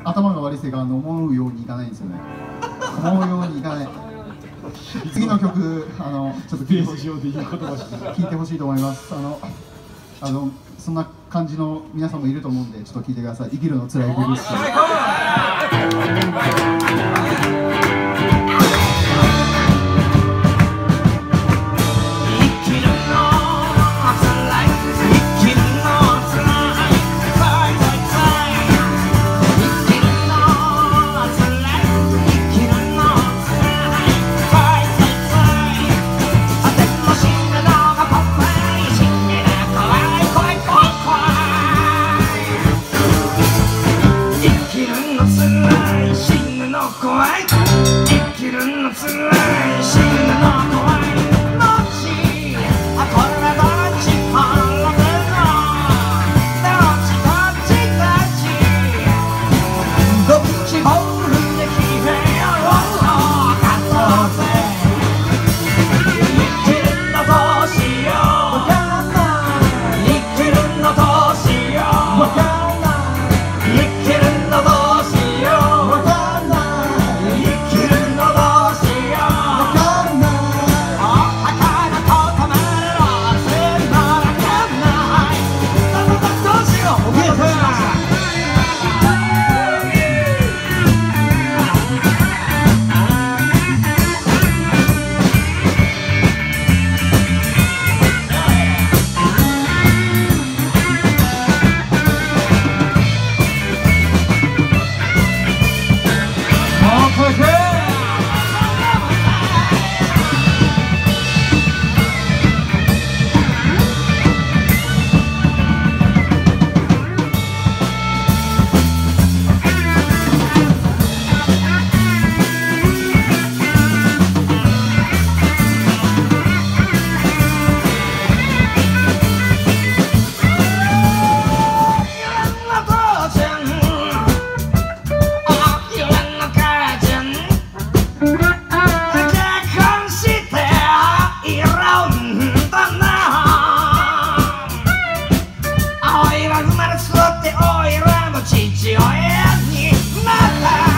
頭が悪いせいか思うようにいかないんですよね。思うようにいかない。次の曲ちょっと聞いてほしいと思います。そんな感じの皆さんもいると思うんで、ちょっと聞いてください。生きるの辛いブルース。 生まれ育っておいらの父親になった